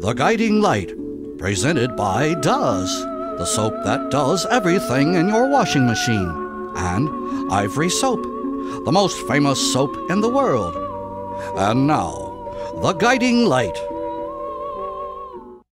The Guiding Light, presented by Does, the soap that does everything in your washing machine, and Ivory Soap, the most famous soap in the world. And now, The Guiding Light.